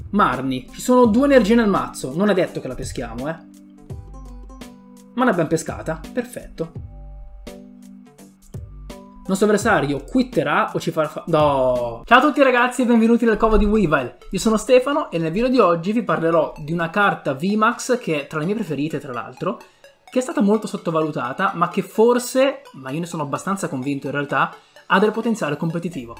Marni, ci sono 2 energie nel mazzo, non è detto che la peschiamo, ma l'abbiamo pescata, perfetto. Il nostro avversario quitterà o ci farà no! Ciao a tutti ragazzi e benvenuti nel covo di Weavile. Io sono Stefano e nel video di oggi vi parlerò di una carta VMAX che è tra le mie preferite tra l'altro, che è stata molto sottovalutata ma che forse, ma io ne sono abbastanza convinto in realtà, ha del potenziale competitivo.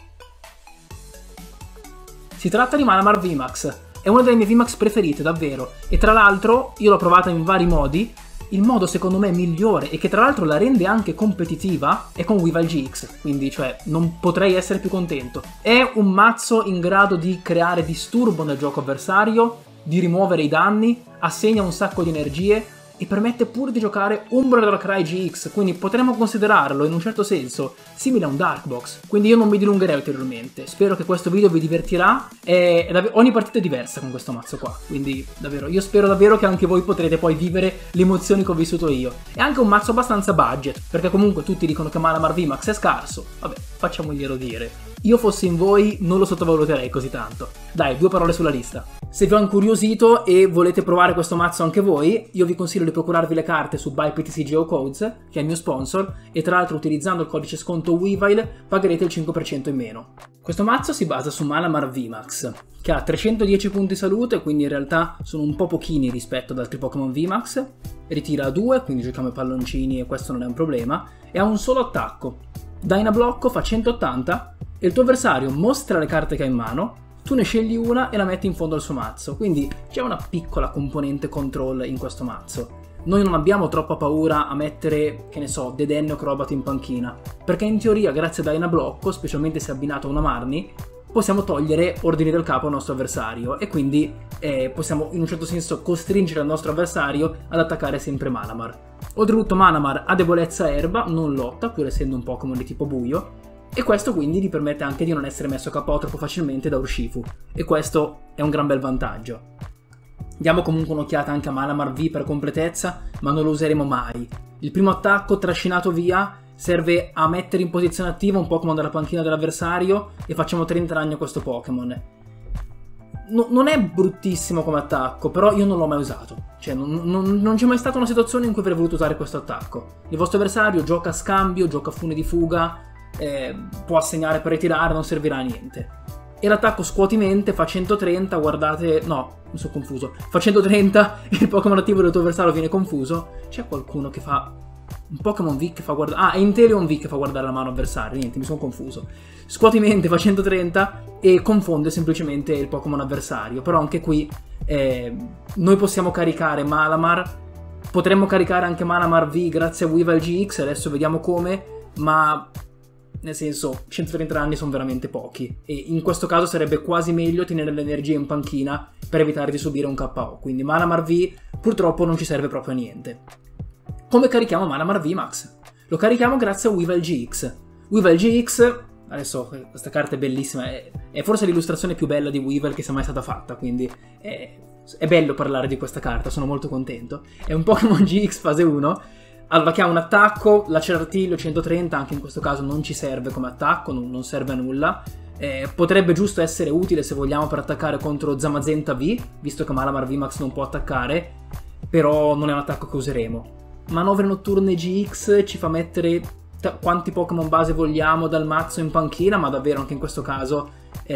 Si tratta di Malamar VMAX, è una delle mie VMAX preferite davvero e tra l'altro io l'ho provata in vari modi. Il modo secondo me migliore e che tra l'altro la rende anche competitiva è con Weavile GX, quindi cioè non potrei essere più contento. È un mazzo in grado di creare disturbo nel gioco avversario, di rimuovere i danni, assegna un sacco di energie e permette pure di giocare Umbra Darkrai GX, quindi potremmo considerarlo in un certo senso simile a un Dark Box. Quindi io non mi dilungherei ulteriormente, spero che questo video vi divertirà, ogni partita è diversa con questo mazzo qua, quindi davvero, io spero davvero che anche voi potrete poi vivere le emozioni che ho vissuto io. È anche un mazzo abbastanza budget, perché comunque tutti dicono che Malamar VMAX è scarso, vabbè, facciamoglielo dire. Io fossi in voi non lo sottovaluterei così tanto. Dai, 2 parole sulla lista. Se vi ho incuriosito e volete provare questo mazzo anche voi, io vi consiglio di procurarvi le carte su BuyPTC Geocodes, che è il mio sponsor, e tra l'altro utilizzando il codice sconto Weavile pagherete il 5% in meno. Questo mazzo si basa su Malamar VMAX, che ha 310 punti salute, quindi in realtà sono un po' pochini rispetto ad altri Pokémon VMAX, ritira a 2, quindi giochiamo ai palloncini e questo non è un problema, e ha un solo attacco. Dynablocco fa 180, e il tuo avversario mostra le carte che ha in mano, tu ne scegli una e la metti in fondo al suo mazzo, quindi c'è una piccola componente control in questo mazzo. Noi non abbiamo troppa paura a mettere, che ne so, Dedenne o Crobat in panchina, perché in teoria grazie a Dynablocco, specialmente se abbinato a una Marni, possiamo togliere ordini del capo al nostro avversario e quindi possiamo in un certo senso costringere il nostro avversario ad attaccare sempre Malamar. Oltretutto Malamar ha debolezza erba, non lotta pur essendo un Pokémon di tipo buio, e questo quindi gli permette anche di non essere messo KO troppo facilmente da Urshifu, e questo è un gran bel vantaggio. Diamo comunque un'occhiata anche a Malamar V per completezza, ma non lo useremo mai. Il primo attacco trascinato via serve a mettere in posizione attiva un Pokémon dalla panchina dell'avversario e facciamo 30 danni a questo Pokémon. Non è bruttissimo come attacco, però io non l'ho mai usato. Cioè non c'è mai stata una situazione in cui avrei voluto usare questo attacco. Il vostro avversario gioca a scambio, gioca a fune di fuga, può assegnare per ritirare, non servirà a niente. E l'attacco scuotimente fa 130, guardate, no, mi sono confuso, fa 130 e il Pokémon attivo del tuo avversario viene confuso. C'è qualcuno che fa un Pokémon V che fa guardare, è Inteleon V che fa guardare la mano avversaria, niente, mi sono confuso. Scuotimente fa 130 e confonde semplicemente il Pokémon avversario, però anche qui noi possiamo caricare Malamar, potremmo caricare anche Malamar V grazie a Weavile GX, adesso vediamo come, ma nel senso 130 danni sono veramente pochi e in questo caso sarebbe quasi meglio tenere l'energia in panchina per evitare di subire un KO, quindi Malamar V purtroppo non ci serve proprio a niente. Come carichiamo Malamar VMAX? Lo carichiamo grazie a Weavile GX. Weavile GX, adesso questa carta è bellissima, è forse l'illustrazione più bella di Weavile che sia mai stata fatta, quindi è bello parlare di questa carta, sono molto contento. È un Pokémon GX fase 1, allora che ha un attacco, l'acerartiglio 130 anche in questo caso non ci serve come attacco, non serve a nulla. Potrebbe giusto essere utile se vogliamo per attaccare contro Zamazenta V, visto che Malamar VMAX non può attaccare, però non è un attacco che useremo. Manovre notturne GX ci fa mettere quanti Pokémon base vogliamo dal mazzo in panchina, ma davvero anche in questo caso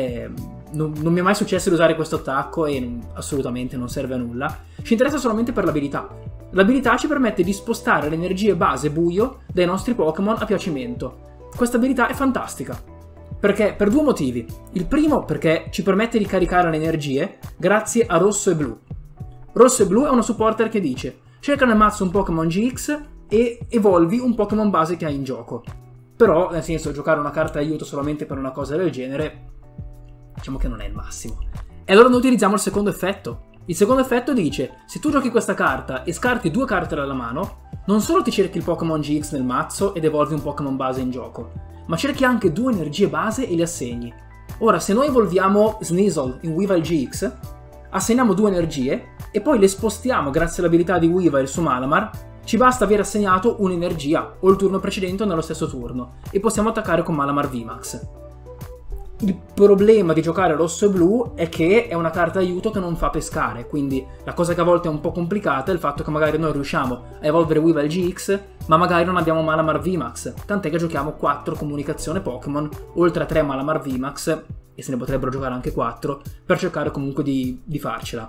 non mi è mai successo di usare questo attacco e assolutamente non serve a nulla. Ci interessa solamente per l'abilità. L'abilità ci permette di spostare le energie base buio dai nostri Pokémon a piacimento. Questa abilità è fantastica, perché per 2 motivi. Il primo perché ci permette di caricare le energie grazie a Rosso e Blu. Rosso e Blu è una supporter che dice: cerca nel mazzo un Pokémon GX e evolvi un Pokémon base che hai in gioco. Però, nel senso, giocare una carta aiuto solamente per una cosa del genere, diciamo che non è il massimo. E allora noi utilizziamo il secondo effetto. Il secondo effetto dice: se tu giochi questa carta e scarti 2 carte dalla mano, non solo ti cerchi il Pokémon GX nel mazzo ed evolvi un Pokémon base in gioco, ma cerchi anche 2 energie base e le assegni. Ora, se noi evolviamo Sneasel in Weavile GX, assegniamo 2 energie e poi le spostiamo grazie all'abilità di Weavile su Malamar, ci basta aver assegnato un'energia o il turno precedente o nello stesso turno e possiamo attaccare con Malamar VMAX. Il problema di giocare rosso e blu è che è una carta aiuto che non fa pescare, quindi la cosa che a volte è un po' complicata è il fatto che magari noi riusciamo a evolvere Weavile GX, ma magari non abbiamo Malamar VMAX, tant'è che giochiamo 4 comunicazione Pokémon, oltre a 3 Malamar VMAX, e se ne potrebbero giocare anche 4, per cercare comunque di farcela.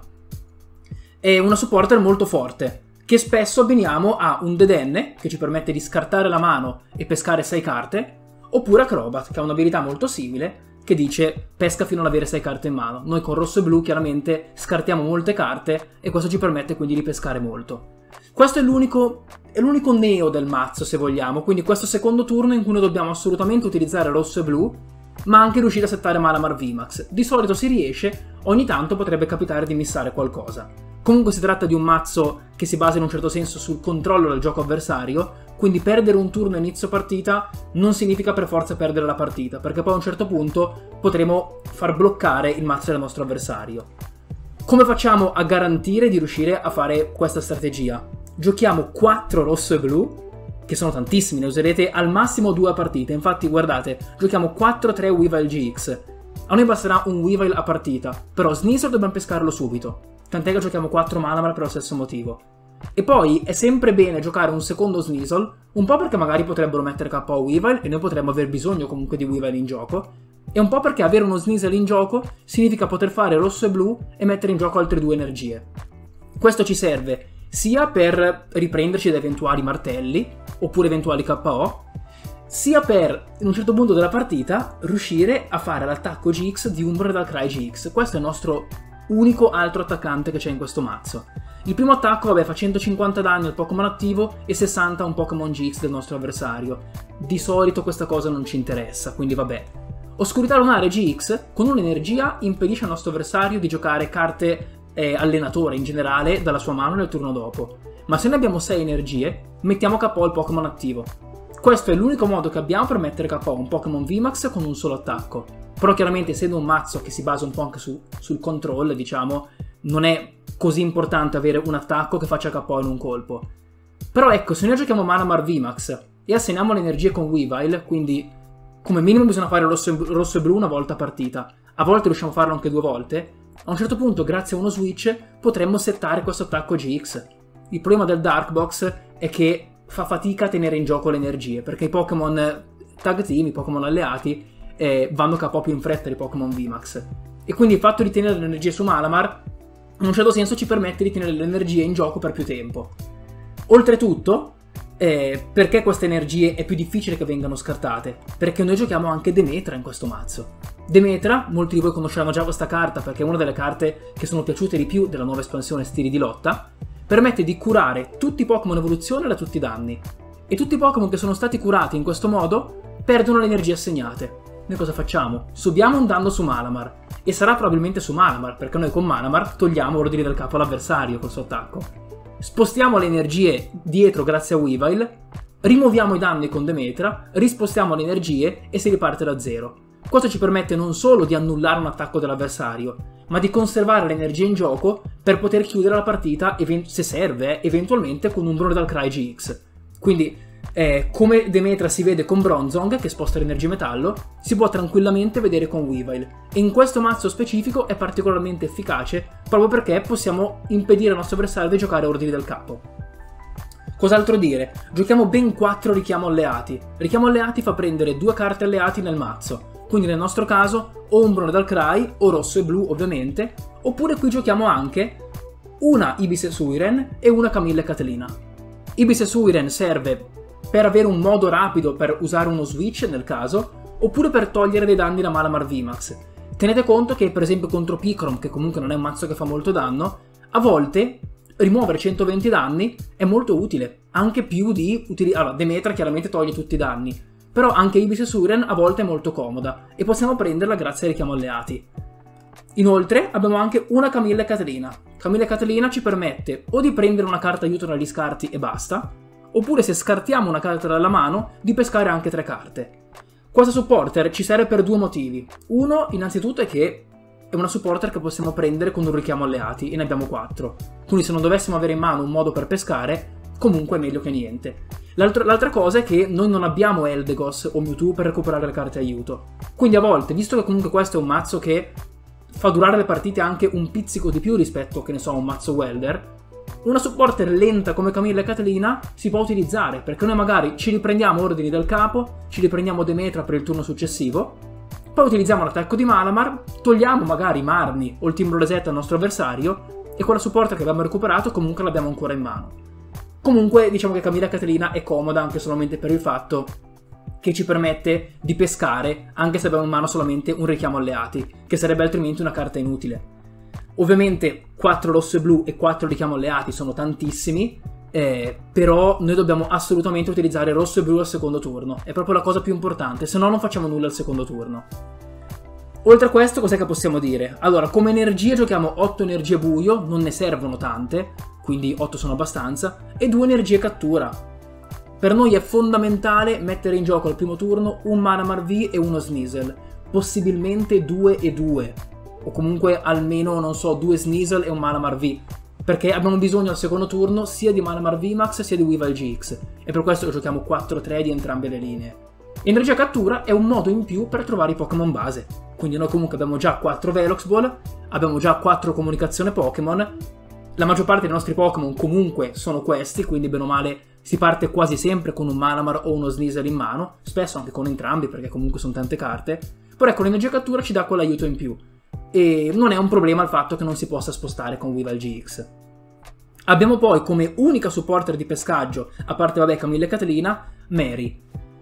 È una supporter molto forte, che spesso abbiniamo a un Dedenne, che ci permette di scartare la mano e pescare 6 carte, oppure Acrobat, che ha un'abilità molto simile, che dice pesca fino ad avere 6 carte in mano. Noi con rosso e blu chiaramente scartiamo molte carte e questo ci permette quindi di pescare molto. Questo è l'unico neo del mazzo, se vogliamo, quindi questo secondo turno in cui noi dobbiamo assolutamente utilizzare rosso e blu, ma anche riuscire a settare Malamar VMAX. Di solito si riesce, ogni tanto potrebbe capitare di missare qualcosa. Comunque si tratta di un mazzo che si basa in un certo senso sul controllo del gioco avversario, quindi perdere un turno a inizio partita non significa per forza perdere la partita, perché poi a un certo punto potremo far bloccare il mazzo del nostro avversario. Come facciamo a garantire di riuscire a fare questa strategia? Giochiamo 4 rosso e blu, che sono tantissimi, ne userete al massimo 2 a partita. Infatti guardate, giochiamo 4-3 Weavile GX. A noi basterà un Weavile a partita, però Sneasel dobbiamo pescarlo subito, tant'è che giochiamo 4 Malamar per lo stesso motivo. E poi è sempre bene giocare un secondo Sneasel, un po' perché magari potrebbero mettere KO Weavile e noi potremmo aver bisogno comunque di Weavile in gioco, e un po' perché avere uno Sneasel in gioco significa poter fare rosso e blu e mettere in gioco altre 2 energie. Questo ci serve sia per riprenderci da eventuali martelli, oppure eventuali KO, sia per, in un certo punto della partita, riuscire a fare l'attacco GX di Umbral Darkrai GX. Questo è il nostro unico altro attaccante che c'è in questo mazzo. Il primo attacco, vabbè, fa 150 danni al Pokémon attivo e 60 a un Pokémon GX del nostro avversario. Di solito questa cosa non ci interessa, quindi vabbè. Oscurità lunare GX, con un'energia, impedisce al nostro avversario di giocare carte allenatore in generale dalla sua mano nel turno dopo. Ma se ne abbiamo 6 energie, mettiamo KO il Pokémon attivo. Questo è l'unico modo che abbiamo per mettere KO un Pokémon VMAX con un solo attacco. Però chiaramente, essendo un mazzo che si basa un po' anche sul control, diciamo, non è così importante avere un attacco che faccia KO in un colpo. Però ecco, se noi giochiamo Malamar VMAX e assegniamo le energie con Weavile, quindi come minimo bisogna fare rosso e blu una volta a partita, a volte riusciamo a farlo anche 2 volte, a un certo punto grazie a uno switch potremmo settare questo attacco GX. Il problema del Dark Box è che fa fatica a tenere in gioco le energie, perché i Pokémon tag team, i Pokémon alleati, vanno KO più in fretta dei Pokémon VMAX. E quindi il fatto di tenere le energie su Malamar in un certo senso ci permette di tenere le energie in gioco per più tempo. Oltretutto, perché queste energie è più difficile che vengano scartate? Perché noi giochiamo anche Demetra in questo mazzo. Demetra, molti di voi conosceranno già questa carta perché è una delle carte che sono piaciute di più della nuova espansione Stili di Lotta, permette di curare tutti i Pokémon evoluzione da tutti i danni. E tutti i Pokémon che sono stati curati in questo modo perdono le energie assegnate. Noi cosa facciamo? Subiamo un danno su Malamar, e sarà probabilmente su Malamar, perché noi con Malamar togliamo ordini del capo all'avversario col suo attacco. Spostiamo le energie dietro grazie a Weavile, rimuoviamo i danni con Demetra, rispostiamo le energie e si riparte da zero. Questo ci permette non solo di annullare un attacco dell'avversario, ma di conservare l'energia in gioco per poter chiudere la partita, se serve, eventualmente con un Umbral Darkrai GX. Quindi, come Demetra si vede con Bronzong, che sposta l'energia metallo, si può tranquillamente vedere con Weavile. E in questo mazzo specifico è particolarmente efficace, proprio perché possiamo impedire al nostro avversario di giocare ordini del capo. Cos'altro dire? Giochiamo ben 4 richiamo alleati. Richiamo alleati fa prendere 2 carte alleati nel mazzo. Quindi nel nostro caso o Umbral Darkrai, o rosso e blu ovviamente, oppure qui giochiamo anche una Ibis e Suiren e una Camilla e Catlina. Ibis e Suiren serve per avere un modo rapido per usare uno switch nel caso, oppure per togliere dei danni da Malamar VMAX. Tenete conto che per esempio contro Picrom, che comunque non è un mazzo che fa molto danno, a volte rimuovere 120 danni è molto utile, anche più di allora, Demetra chiaramente toglie tutti i danni, però anche Ibis e Suiren a volte è molto comoda e possiamo prenderla grazie ai richiamo alleati. Inoltre abbiamo anche una Camilla e Catlina. Camilla e Catlina ci permette o di prendere una carta aiuto dagli scarti e basta, oppure se scartiamo una carta dalla mano di pescare anche 3 carte. Questa supporter ci serve per 2 motivi. Uno, innanzitutto, è che è una supporter che possiamo prendere con un richiamo alleati e ne abbiamo 4. Quindi se non dovessimo avere in mano un modo per pescare, comunque è meglio che niente. L'altra cosa è che noi non abbiamo Eldegoss o Mewtwo per recuperare le carte aiuto. Quindi a volte, visto che comunque questo è un mazzo che fa durare le partite anche un pizzico di più rispetto, che ne so, a un mazzo Welder, una supporter lenta come Camilla e Caterina si può utilizzare, perché noi magari ci riprendiamo ordini del capo, ci riprendiamo Demetra per il turno successivo, poi utilizziamo l'attacco di Malamar, togliamo magari Marni o il timbro reset al nostro avversario e quella supporter che abbiamo recuperato comunque l'abbiamo ancora in mano. Comunque diciamo che Camilla Caterina è comoda anche solamente per il fatto che ci permette di pescare anche se abbiamo in mano solamente un richiamo alleati, che sarebbe altrimenti una carta inutile. Ovviamente 4 rosso e blu e 4 richiamo alleati sono tantissimi, però noi dobbiamo assolutamente utilizzare rosso e blu al secondo turno, è proprio la cosa più importante, se no non facciamo nulla al secondo turno. Oltre a questo cos'è che possiamo dire? Allora, come energie giochiamo 8 energie buio, non ne servono tante, quindi 8 sono abbastanza, e 2 energie cattura. Per noi è fondamentale mettere in gioco al primo turno un Manamar V e uno Sneasel, possibilmente 2 e 2. O comunque almeno, non so, 2 Sneasel e un Manamar V, perché abbiamo bisogno al secondo turno sia di Manamar VMAX sia di Weavile GX, e per questo che giochiamo 4-3 di entrambe le linee. Energia cattura è un modo in più per trovare i Pokémon base, quindi noi comunque abbiamo già 4 Velox Ball, abbiamo già 4 comunicazione Pokémon, la maggior parte dei nostri Pokémon comunque sono questi, quindi bene o male si parte quasi sempre con un Manamar o uno Sneasel in mano, spesso anche con entrambi perché comunque sono tante carte, però ecco l'energia cattura ci dà quell'aiuto in più. E non è un problema il fatto che non si possa spostare con Weavile GX. Abbiamo poi come unica supporter di pescaggio, a parte vabbè Camilla e Caterina, Mary.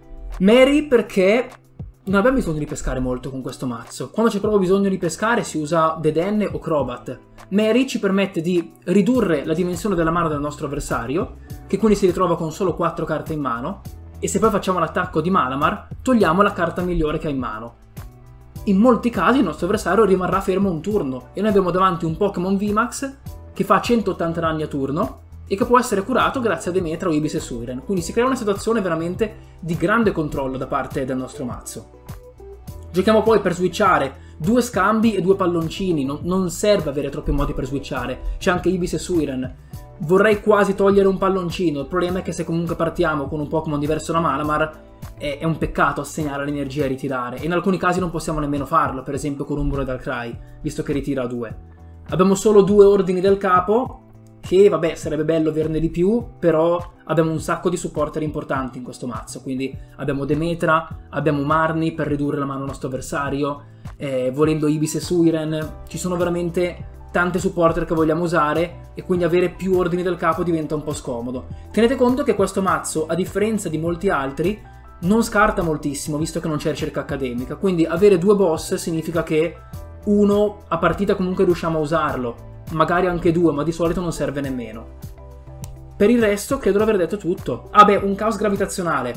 Mary perché non abbiamo bisogno di pescare molto con questo mazzo. Quando c'è proprio bisogno di pescare si usa Dedenne o Crobat. Mary ci permette di ridurre la dimensione della mano del nostro avversario, che quindi si ritrova con solo 4 carte in mano, e se poi facciamo l'attacco di Malamar, togliamo la carta migliore che ha in mano. In molti casi il nostro avversario rimarrà fermo un turno e noi abbiamo davanti un Pokémon VMAX che fa 180 danni a turno e che può essere curato grazie a Demetra o Ibis e Suiren, quindi si crea una situazione veramente di grande controllo da parte del nostro mazzo. Giochiamo poi per switchare 2 scambi e 2 palloncini, non serve avere troppi modi per switchare, c'è anche Ibis e Suiren. Vorrei quasi togliere un palloncino, il problema è che se comunque partiamo con un Pokémon diverso da Malamar è un peccato assegnare l'energia e ritirare, e in alcuni casi non possiamo nemmeno farlo, per esempio con Umbro e Darkrai, visto che ritira a 2. Abbiamo solo 2 ordini del capo, che vabbè sarebbe bello averne di più, però abbiamo un sacco di supporter importanti in questo mazzo, quindi abbiamo Demetra, abbiamo Marni per ridurre la mano al nostro avversario, volendo Ibis e Suiren, ci sono veramente tante supporter che vogliamo usare e quindi avere più ordini del capo diventa un po' scomodo. Tenete conto che questo mazzo, a differenza di molti altri, non scarta moltissimo visto che non c'è ricerca accademica, quindi avere 2 boss significa che uno a partita comunque riusciamo a usarlo, magari anche 2, ma di solito non serve nemmeno. Per il resto credo di aver detto tutto. Ah beh, un caos gravitazionale.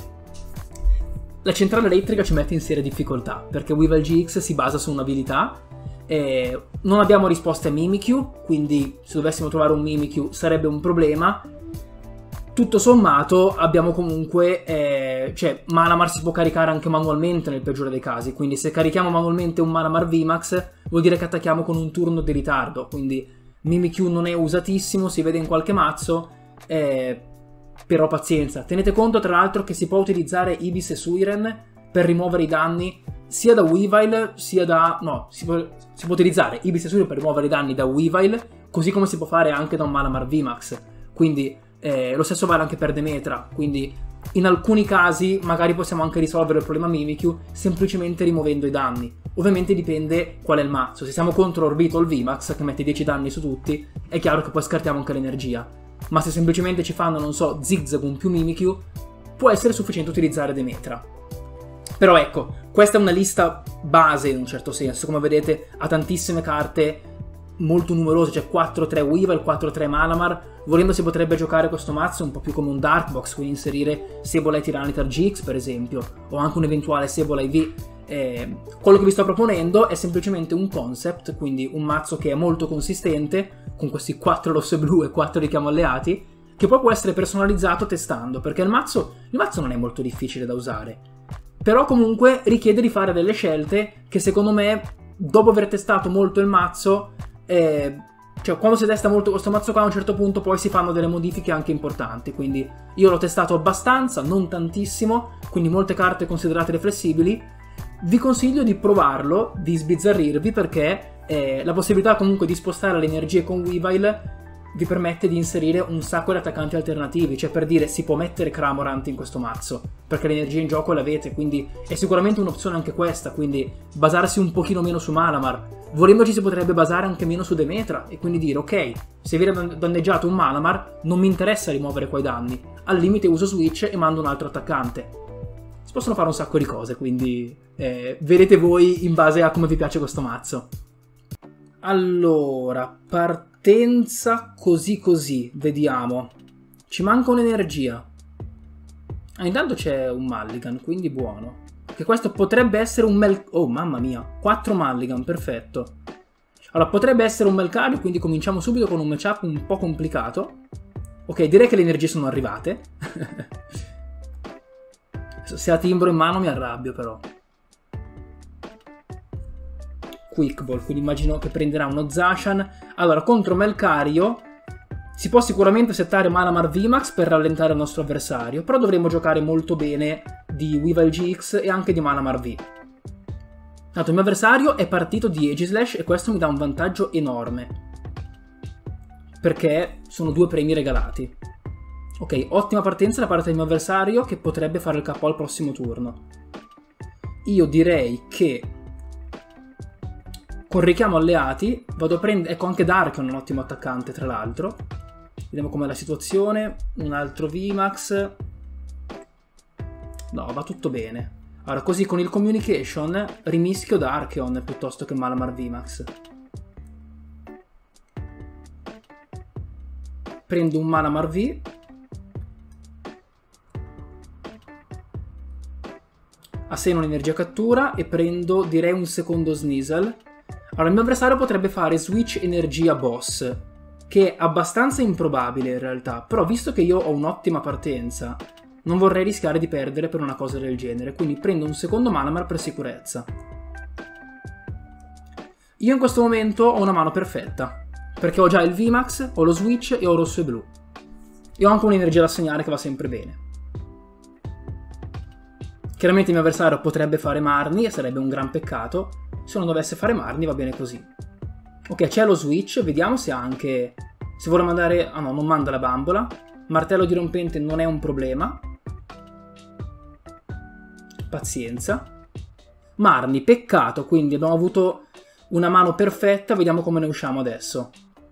La centrale elettrica ci mette in serie difficoltà, perché Weavile GX si basa su un'abilità, non abbiamo risposte a Mimikyu, quindi se dovessimo trovare un Mimikyu sarebbe un problema. Tutto sommato abbiamo comunque, cioè Manamar si può caricare anche manualmente nel peggiore dei casi, quindi se carichiamo manualmente un Manamar VMAX vuol dire che attacchiamo con un turno di ritardo, quindi Mimikyu non è usatissimo, si vede in qualche mazzo, però pazienza. Tenete conto tra l'altro che si può utilizzare Ibis e Suiren per rimuovere i danni sia da Weavile sia da... no, si può utilizzare Ibis e Suiren per rimuovere i danni da Weavile, così come si può fare anche da un Manamar VMAX, quindi lo stesso vale anche per Demetra, quindi in alcuni casi magari possiamo anche risolvere il problema Mimikyu semplicemente rimuovendo i danni. Ovviamente dipende qual è il mazzo. Se siamo contro Orbital VMAX che mette 10 danni su tutti, è chiaro che poi scartiamo anche l'energia, ma se semplicemente ci fanno, non so, Zigzagoon più Mimikyu, può essere sufficiente utilizzare Demetra. Però ecco, questa è una lista base in un certo senso, come vedete ha tantissime carte molto numerose, cioè 4-3 Weavile, 4-3 Malamar. Volendo si potrebbe giocare questo mazzo un po' più come un Dark Box, quindi inserire Sableye Tyranitar GX per esempio, o anche un eventuale Sableye V. Quello che vi sto proponendo è semplicemente un concept, quindi un mazzo che è molto consistente, con questi 4 rosso e blu e 4 richiamo alleati, che poi può essere personalizzato testando, perché il mazzo non è molto difficile da usare, però comunque richiede di fare delle scelte che secondo me, dopo aver testato molto il mazzo, Cioè, quando si testa molto questo mazzo qua, a un certo punto poi si fanno delle modifiche anche importanti. Quindi io l'ho testato abbastanza, non tantissimo, quindi molte carte considerate flessibili. Vi consiglio di provarlo, di sbizzarrirvi, perché la possibilità comunque di spostare le energie con Weavile vi permette di inserire un sacco di attaccanti alternativi. Cioè, per dire, si può mettere Cramorant in questo mazzo, perché le energie in gioco le avete, quindi è sicuramente un'opzione anche questa. Quindi basarsi un pochino meno su Malamar. Volendo ci si potrebbe basare anche meno su Demetra e quindi dire, ok, se viene danneggiato un Malamar non mi interessa rimuovere quei danni, al limite uso Switch e mando un altro attaccante. Si possono fare un sacco di cose, quindi vedete voi in base a come vi piace questo mazzo. Allora, partenza così così, vediamo. Ci manca un'energia. Intanto c'è un Mulligan, quindi buono. Che questo potrebbe essere un oh, mamma mia, 4 Mulligan, perfetto. Allora, potrebbe essere un Melcario, quindi cominciamo subito con un matchup un po' complicato. Ok, direi che le energie sono arrivate. Se ha Timbro in mano mi arrabbio, però. Quick Ball, quindi immagino che prenderà uno Zacian. Allora, contro Melcario si può sicuramente settare Malamar VMAX per rallentare il nostro avversario, però dovremmo giocare molto bene di Weavile GX e anche di Malamar V. Tanto il mio avversario è partito di Aegislash e questo mi dà un vantaggio enorme, perché sono 2 premi regalati. Ok, ottima partenza da parte del mio avversario che potrebbe fare il KO al prossimo turno. Io direi che con richiamo alleati vado a prendere... Ecco, anche Darkion è un ottimo attaccante, tra l'altro. Vediamo com'è la situazione. Un altro VMAX. No, va tutto bene. Allora, così con il Communication rimischio Darkion piuttosto che Malamar VMAX. Prendo un Malamar V. Assegno un'energia cattura e prendo, direi, un secondo Sneasel. Allora, il mio avversario potrebbe fare Switch Energia Boss, che è abbastanza improbabile in realtà, però visto che io ho un'ottima partenza, non vorrei rischiare di perdere per una cosa del genere, quindi prendo un secondo Malamar per sicurezza. Io in questo momento ho una mano perfetta, perché ho già il VMAX, ho lo Switch e ho rosso e blu. E ho anche un'energia da assegnare che va sempre bene. Chiaramente il mio avversario potrebbe fare Marni e sarebbe un gran peccato. Se non dovesse fare Marni va bene così. Ok, c'è lo Switch, vediamo se ha anche... Se vuole mandare... Ah no, non manda la bambola. Martello dirompente non è un problema. Pazienza. Marni, peccato, quindi abbiamo avuto una mano perfetta, vediamo come ne usciamo adesso.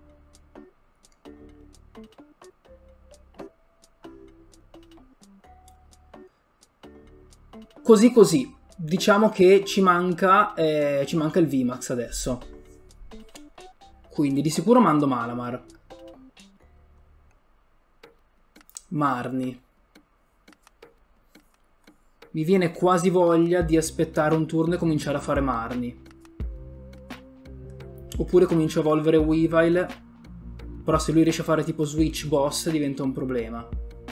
Così così. Diciamo che ci manca il VMAX adesso. Quindi di sicuro mando Malamar. Marni. Mi viene quasi voglia di aspettare un turno e cominciare a fare Marni. Oppure comincio a evolvere Weavile. Però se lui riesce a fare tipo Switch Boss diventa un problema.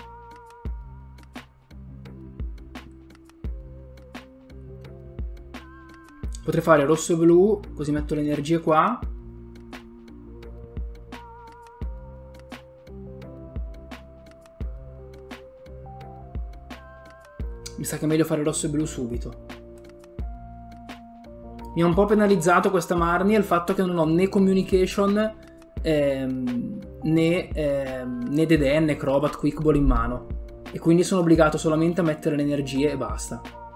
Potrei fare rosso e blu, così metto le energie qua. Mi sa che è meglio fare rosso e blu subito. Mi ha un po' penalizzato questa Marni il fatto che non ho né Communication né Dedenne, né Crobat, Quick Ball in mano. E quindi sono obbligato solamente a mettere le energie e basta.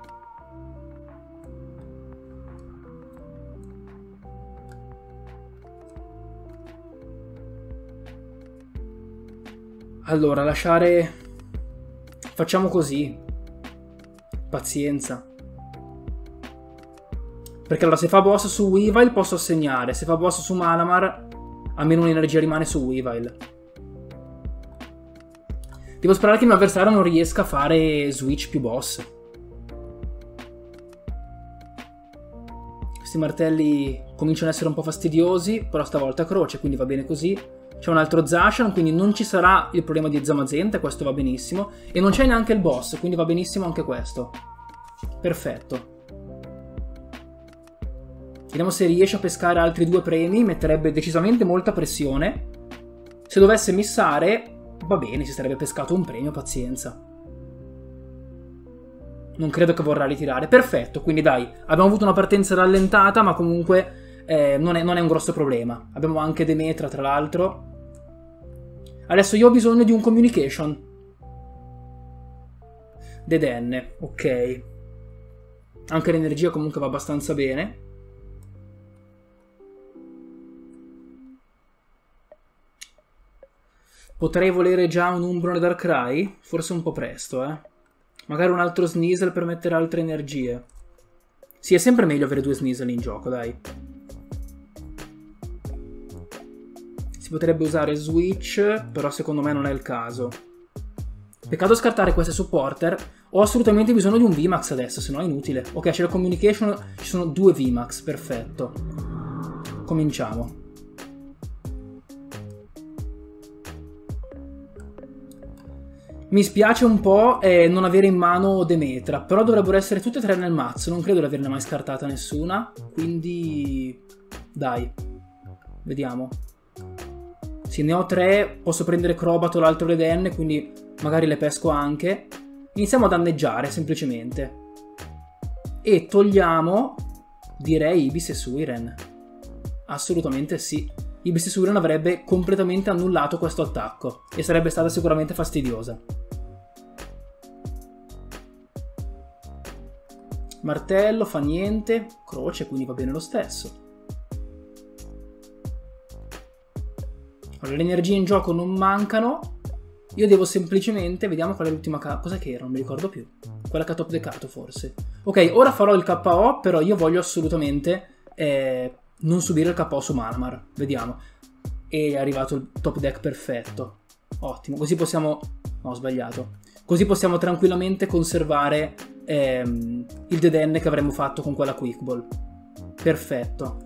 Allora, lasciare... Facciamo così. Pazienza. Perché allora se fa boss su Weavile posso assegnare. Se fa boss su Malamar, almeno un'energia rimane su Weavile. Devo sperare che il mio avversario non riesca a fare Switch più boss. Questi martelli cominciano ad essere un po' fastidiosi, però stavolta a croce, quindi va bene così. C'è un altro Zacian, quindi non ci sarà il problema di Zamazenta, questo va benissimo. E non c'è neanche il boss, quindi va benissimo anche questo. Perfetto. Vediamo se riesce a pescare altri 2 premi, metterebbe decisamente molta pressione. Se dovesse missare, va bene, si sarebbe pescato un premio, pazienza. Non credo che vorrà ritirare. Perfetto, quindi dai, abbiamo avuto una partenza rallentata, ma comunque non è un grosso problema. Abbiamo anche Demetra, tra l'altro. Adesso io ho bisogno di un communication. Dedenne, ok. Anche l'energia comunque va abbastanza bene. Potrei volere già un Umbron e Darkrai? Forse un po' presto, eh. Magari un altro Sneasel per mettere altre energie. Sì, è sempre meglio avere 2 Sneasel in gioco, dai. Si potrebbe usare Switch, però secondo me non è il caso. Peccato scartare queste supporter. Ho assolutamente bisogno di un VMAX adesso, se no è inutile. Ok, c'è la communication, ci sono 2 VMAX, perfetto. Cominciamo. Mi spiace un po' non avere in mano Demetra, però dovrebbero essere tutte e 3 nel mazzo, non credo di averne mai scartata nessuna, quindi dai, vediamo. Sì, ne ho 3, posso prendere Crobat o l'altro Redenne, quindi magari le pesco anche. Iniziamo a danneggiare, semplicemente. E togliamo, direi, Ibis e Suiren. Assolutamente sì. Ibis e Suiren avrebbe completamente annullato questo attacco e sarebbe stata sicuramente fastidiosa. Martello fa niente, croce, quindi va bene lo stesso. Allora, le energie in gioco non mancano. Io devo semplicemente... Vediamo qual è l'ultima carta. Cos'è che era? Non mi ricordo più. Quella che ha top deckato, forse. Ok, ora farò il KO, però io voglio assolutamente non subire il KO su Malamar. Vediamo. E è arrivato il top deck perfetto. Ottimo. Così possiamo... No, ho sbagliato. Così possiamo tranquillamente conservare il Dedenne che avremmo fatto con quella Quick Ball. Perfetto.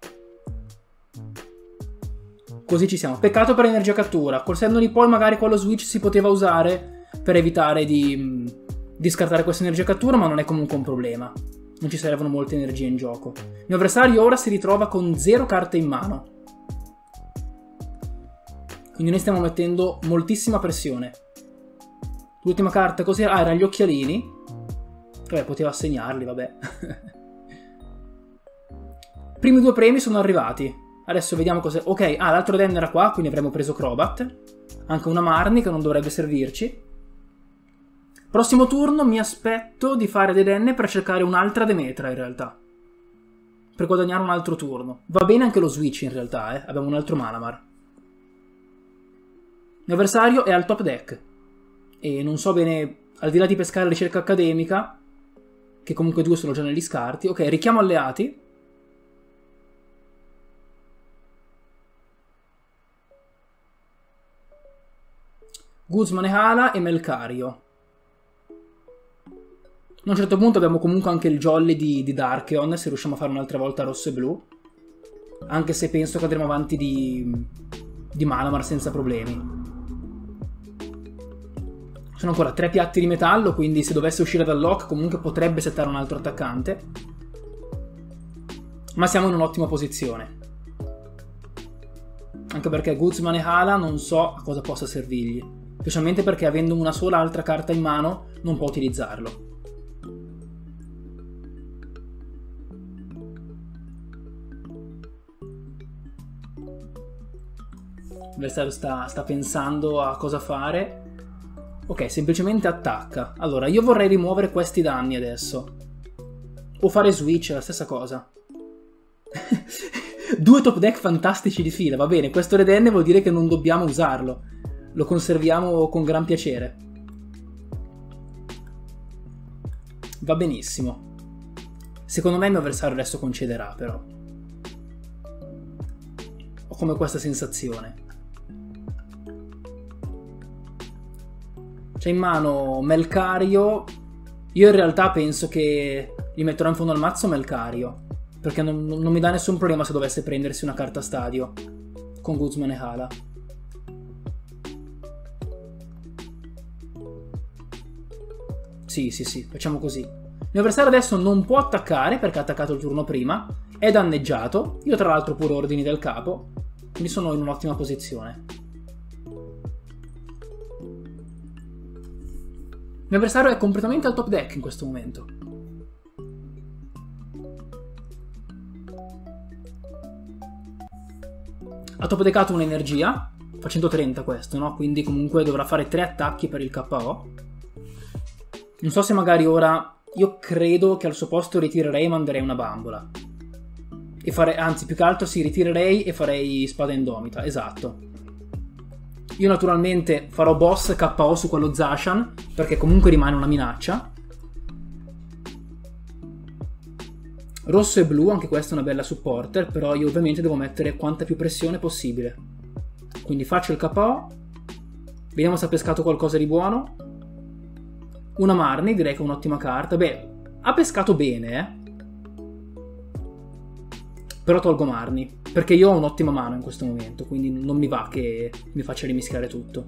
Così ci siamo. Peccato per energia cattura. Col senno di poi magari quello switch si poteva usare per evitare di scartare questa energia cattura, ma non è comunque un problema. Non ci servono molte energie in gioco. Il mio avversario ora si ritrova con 0 carte in mano. Quindi noi stiamo mettendo moltissima pressione. L'ultima carta cos'era? Ah, erano gli occhialini. Vabbè, poteva assegnarli, vabbè. Primi 2 premi sono arrivati. Adesso vediamo cos'è. Ok, l'altro Den era qua, quindi avremmo preso Crobat. Anche una Marnie che non dovrebbe servirci. Prossimo turno mi aspetto di fare Dedenne per cercare un'altra Demetra in realtà. Per guadagnare un altro turno. Va bene anche lo switch in realtà, eh. Abbiamo un altro Malamar. Il mio avversario è al top deck. E non so bene, al di là di pescare ricerca accademica, che comunque 2 sono già negli scarti. Ok, richiamo alleati. Guzman e Hala e Melcario. A un certo punto abbiamo comunque anche il Jolly di Darkeon, se riusciamo a fare un'altra volta rosso e blu. Anche se penso che andremo avanti di Malamar senza problemi. Sono ancora 3 piatti di metallo, quindi se dovesse uscire dal lock comunque potrebbe settare un altro attaccante. Ma siamo in un'ottima posizione. Anche perché Guzman e Hala non so a cosa possa servirgli. Specialmente perché avendo una sola altra carta in mano non può utilizzarlo. L'avversario sta pensando a cosa fare. Ok, semplicemente attacca. Allora, io vorrei rimuovere questi danni adesso. O fare switch, è la stessa cosa. 2 top deck fantastici di fila, va bene. Questo Redenne vuol dire che non dobbiamo usarlo. Lo conserviamo con gran piacere. Va benissimo. Secondo me il mio avversario adesso concederà, però. Ho come questa sensazione. C'è in mano Melcario. Io in realtà penso che gli metterò in fondo al mazzo Melcario, perché non mi dà nessun problema se dovesse prendersi una carta stadio con Guzman e Hala. Sì, facciamo così. Il mio avversario adesso non può attaccare perché ha attaccato il turno prima è danneggiato. Io tra l'altro pure ordini del capo, quindi sono in un'ottima posizione. Il mio avversario è completamente al top deck in questo momento. Ha top deckato un'energia, fa 130 questo, no? Quindi comunque dovrà fare 3 attacchi per il KO. Non so se magari ora... Io credo che al suo posto ritirerei e manderei una bambola. E farei, anzi, più che altro sì, ritirerei e farei spada indomita, esatto. Io naturalmente farò boss KO su quello Zacian, perché comunque rimane una minaccia. Rosso e blu, anche questa è una bella supporter, però io ovviamente devo mettere quanta più pressione possibile. Quindi faccio il KO, vediamo se ha pescato qualcosa di buono. Una Marnie, direi che è un'ottima carta. Beh, ha pescato bene, Però tolgo Marnie, perché io ho un'ottima mano in questo momento, quindi non mi va che mi faccia rimischiare tutto.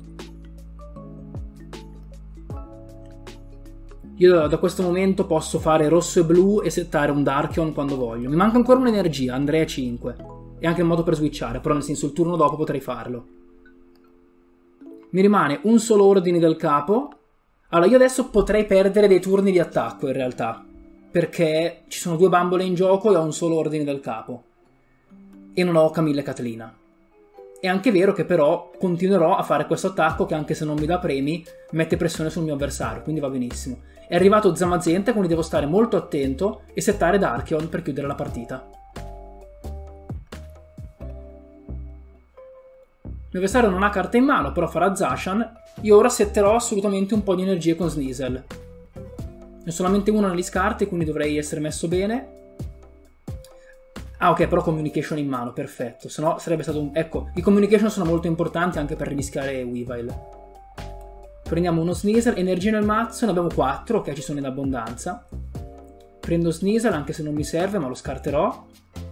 Io da questo momento posso fare rosso e blu e settare un Darkion quando voglio. Mi manca ancora un'energia, andrei a 5. E anche il modo per switchare, però nel senso il turno dopo potrei farlo. Mi rimane un solo ordine del capo. Allora io adesso potrei perdere dei turni di attacco in realtà, perché ci sono 2 bambole in gioco e ho un solo ordine del capo. E non ho Camilla e Catlina. È anche vero che però continuerò a fare questo attacco che anche se non mi dà premi mette pressione sul mio avversario, quindi va benissimo. È arrivato Zamazenta, quindi devo stare molto attento e settare Darkion per chiudere la partita. Il mio avversario non ha carta in mano, però farà Zacian. Io ora setterò assolutamente un po' di energie con Sneasel. Ne ho solamente una negli scarti, quindi dovrei essere messo bene. Ah ok, però Communication in mano, perfetto. Se no sarebbe stato un... Ecco, i Communication sono molto importanti anche per rimischiare Weavile. Prendiamo uno Sneasel, energia nel mazzo, ne abbiamo 4, ok, ci sono in abbondanza. Prendo Sneasel anche se non mi serve, ma lo scarterò.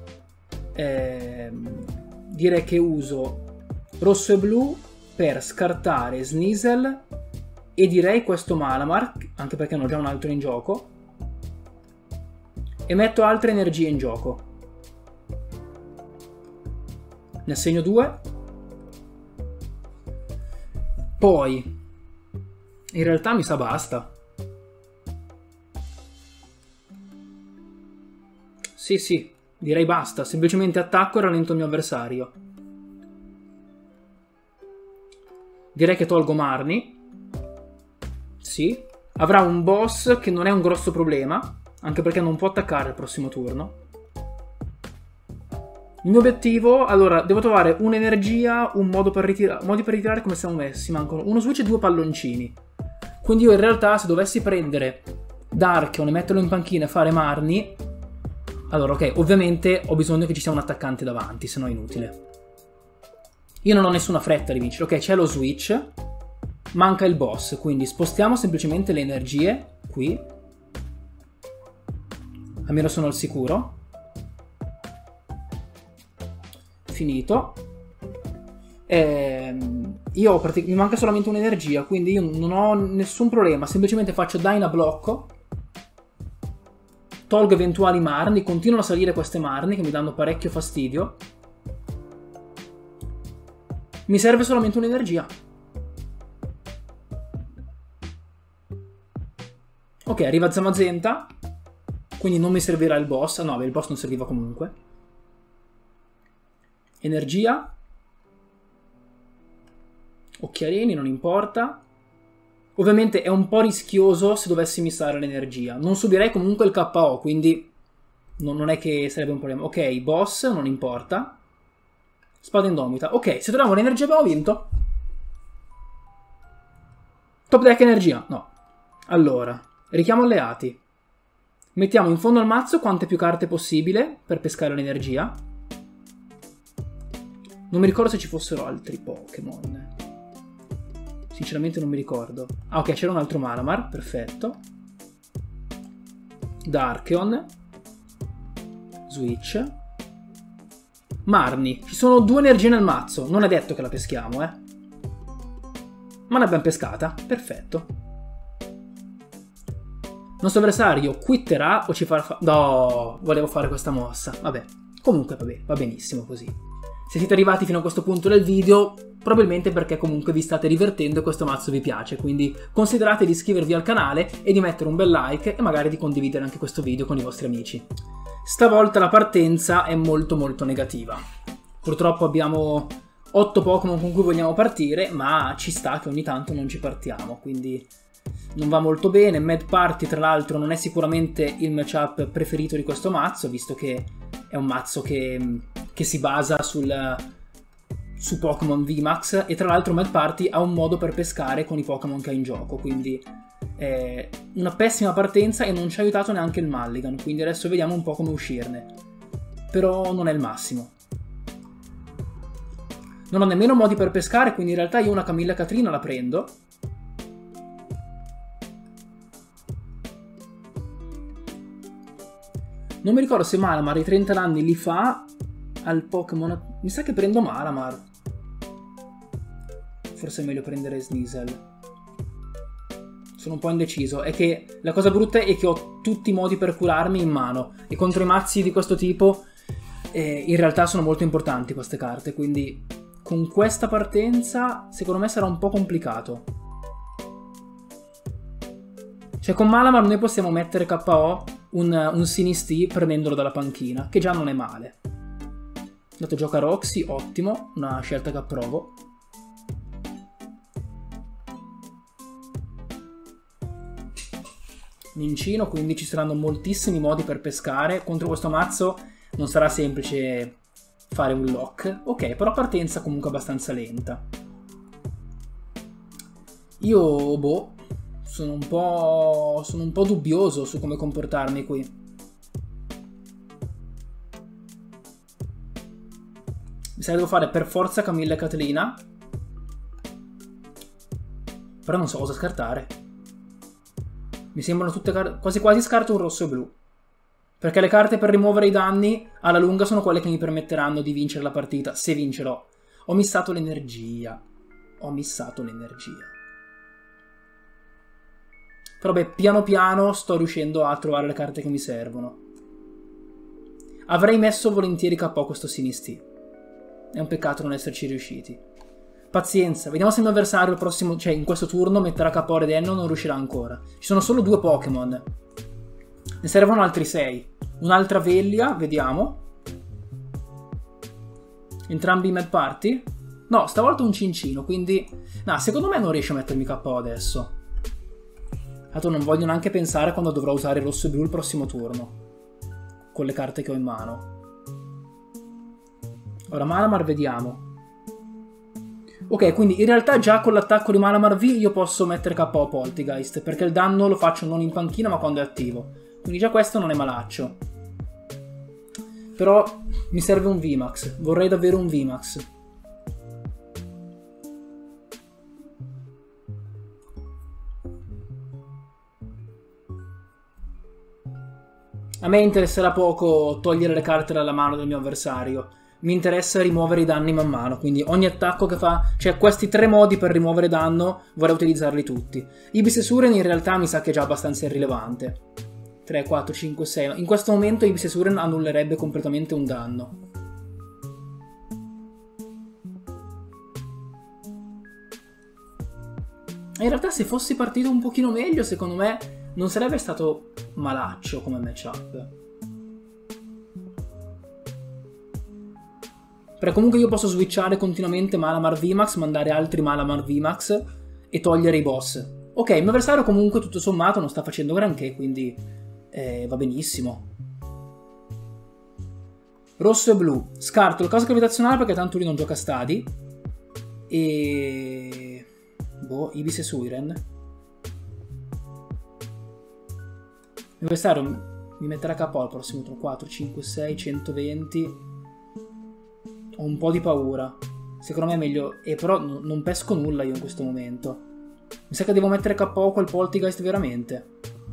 Direi che uso rosso e blu per scartare Sneasel e direi questo Malamar, anche perché ne ho già un altro in gioco, e metto altre energie in gioco. Ne assegno 2. Poi in realtà mi sa basta. Sì, direi basta, semplicemente attacco e rallento il mio avversario. Direi che tolgo Marnie. Sì. Avrà un boss che non è un grosso problema, anche perché non può attaccare il prossimo turno. Il mio obiettivo, allora, devo trovare un'energia, un modo per ritirare. Modi per ritirare come siamo messi? Mancano uno switch e 2 palloncini. Quindi io in realtà se dovessi prendere Darkion e metterlo in panchina e fare Marnie, allora ok, ovviamente ho bisogno che ci sia un attaccante davanti, se no è inutile. Io non ho nessuna fretta di vincere. Ok, c'è lo switch, manca il boss, quindi spostiamo semplicemente le energie qui. Almeno sono al sicuro. Finito. Mi manca solamente un'energia, quindi io non ho nessun problema, semplicemente faccio Dyna a blocco, tolgo eventuali Marnie, continuano a salire queste Marnie che mi danno parecchio fastidio. Mi serve solamente un'energia. Ok, arriva Zamazenta, quindi non mi servirà il boss. No, beh, il boss non serviva comunque. Energia. Occhialini, non importa. Ovviamente è un po' rischioso se dovessi missare l'energia. Non subirei comunque il KO, quindi non è che sarebbe un problema. Ok, boss, non importa. Spada indomita. Ok, se troviamo l'energia abbiamo vinto. Top deck energia. No. Allora, richiamo alleati. Mettiamo in fondo al mazzo quante più carte possibile per pescare l'energia. Non mi ricordo se ci fossero altri Pokémon. Sinceramente non mi ricordo. Ah ok, c'era un altro Malamar, perfetto. Darkion. Switch. Marnie. Ci sono 2 energie nel mazzo. Non è detto che la peschiamo, Ma l'abbiamo pescata. Perfetto. nostro avversario quitterà o ci farà no, volevo fare questa mossa. Vabbè, comunque va benissimo così. Se siete arrivati fino a questo punto del video, probabilmente perché comunque vi state divertendo e questo mazzo vi piace, quindi considerate di iscrivervi al canale e di mettere un bel like e magari di condividere anche questo video con i vostri amici. Stavolta la partenza è molto negativa. Purtroppo abbiamo 8 Pokémon con cui vogliamo partire, ma ci sta che ogni tanto non ci partiamo, quindi non va molto bene. Mad Party tra l'altro non è sicuramente il matchup preferito di questo mazzo, visto che è un mazzo che si basa su Pokémon VMAX, e tra l'altro Mad Party ha un modo per pescare con i Pokémon che ha in gioco, quindi è una pessima partenza e non ci ha aiutato neanche il Mulligan, quindi adesso vediamo un po' come uscirne. Però non è il massimo. Non ho nemmeno modi per pescare, quindi in realtà io una Camilla Catrina la prendo. Non mi ricordo se Malamar i 30 danni li fa al Pokémon. Mi sa che prendo Malamar. Forse è meglio prendere Sneasel. Sono un po' indeciso. È che la cosa brutta è che ho tutti i modi per curarmi in mano. E contro i mazzi di questo tipo in realtà sono molto importanti queste carte. Quindi con questa partenza secondo me sarà un po' complicato. Cioè con Malamar noi possiamo mettere KO un Sinistee prendendolo dalla panchina, che già non è male. Dato gioca Roxy, ottimo, una scelta che approvo. Mincino, quindi ci saranno moltissimi modi per pescare. Contro questo mazzo non sarà semplice fare un lock. Ok, però partenza comunque abbastanza lenta. Io, boh, sono un po' dubbioso su come comportarmi qui. Mi sa che devo fare per forza Camilla e Catlina. Però non so cosa scartare. Mi sembrano tutte carte. Quasi quasi scarto un rosso e blu. Perché le carte per rimuovere i danni alla lunga sono quelle che mi permetteranno di vincere la partita. Se vincerò. Ho missato l'energia. Ho missato l'energia. Però beh, piano piano sto riuscendo a trovare le carte che mi servono. Avrei messo volentieri KO questo Sinistee. È un peccato non esserci riusciti. Pazienza, vediamo se il mio avversario il prossimo, cioè in questo turno metterà KO Redenne o non riuscirà ancora. Ci sono solo 2 Pokémon. Ne servono altri 6. Un'altra Vellia, vediamo. Entrambi in Mad Party. No, stavolta un Cincino, quindi no, secondo me non riesce a mettermi KO adesso. Tanto non voglio neanche pensare quando dovrò usare rosso e blu il prossimo turno, con le carte che ho in mano. Ora Malamar vediamo. Ok, quindi in realtà già con l'attacco di Malamar V io posso mettere KO Poltegeist, perché il danno lo faccio non in panchina ma quando è attivo. Quindi già questo non è malaccio. Però mi serve un VMAX, vorrei davvero un VMAX. A me interesserà poco togliere le carte dalla mano del mio avversario. Mi interessa rimuovere i danni man mano, quindi ogni attacco che fa, cioè questi 3 modi per rimuovere danno, vorrei utilizzarli tutti. Ibis e Suren in realtà mi sa che è già abbastanza irrilevante. 3, 4, 5, 6. In questo momento Ibis e Suren annullerebbe completamente un danno. In realtà se fossi partito un pochino meglio, secondo me non sarebbe stato malaccio come matchup. Perché comunque io posso switchare continuamente Malamar VMAX, mandare altri Malamar VMAX e togliere i boss. Ok, il mio avversario comunque tutto sommato non sta facendo granché, quindi va benissimo. Rosso e blu. Scarto il caso gravitazionale perché tanto lui non gioca stadi. E... boh, Ibis e Suiren. Il mio avversario mi metterà KO al prossimo turno. 4, 5, 6, 120. Ho un po' di paura. Secondo me è meglio... però non pesco nulla io in questo momento. Mi sa che devo mettere KO quel Poltegeist veramente.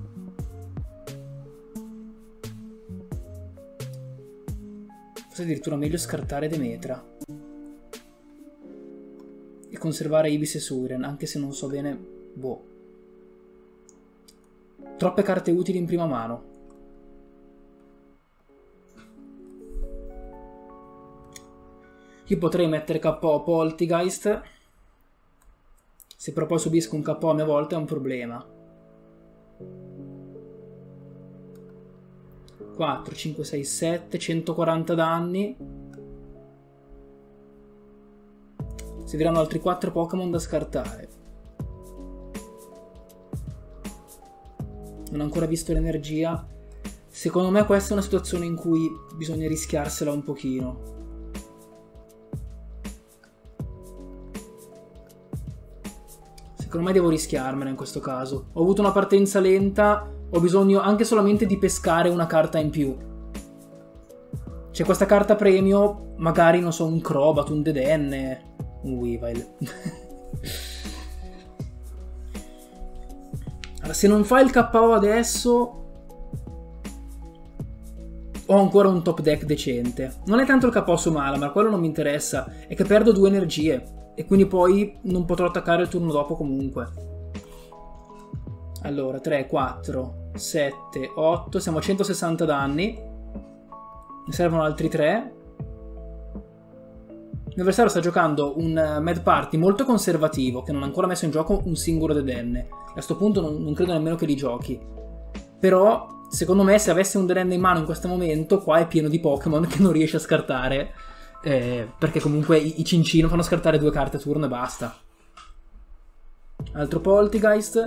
Forse addirittura meglio scartare Demetra. conservare Ibis e Suiren, anche se non so bene... boh. Troppe carte utili in prima mano. Io potrei mettere KO Poltergeist. Se però poi subisco un KO a mia volta è un problema. 4, 5, 6, 7, 140 danni. Serviranno altri 4 Pokémon da scartare. Non ho ancora visto l'energia. Secondo me questa è una situazione in cui bisogna rischiarsela un pochino. Secondo me devo rischiarmela in questo caso. Ho avuto una partenza lenta, ho bisogno anche solamente di pescare una carta in più. C'è questa carta premio, magari non so, un Crobat, un Dedenne, un Weavile. Allora, se non fa il KO adesso, ho ancora un top deck decente. Non è tanto il KO su Mala, ma quello non mi interessa. È che perdo 2 energie. E quindi poi non potrò attaccare il turno dopo comunque. Allora, 3, 4, 7, 8. Siamo a 160 danni. Ne servono altri 3. L'avversario sta giocando un Mad Party molto conservativo, che non ha ancora messo in gioco un singolo Dedenne. A questo punto non credo nemmeno che li giochi. Però, secondo me, se avesse un Dedenne in mano in questo momento, qua è pieno di Pokémon che non riesce a scartare. Perché comunque i Cincino fanno scartare 2 carte a turno e basta. Altro Poltergeist.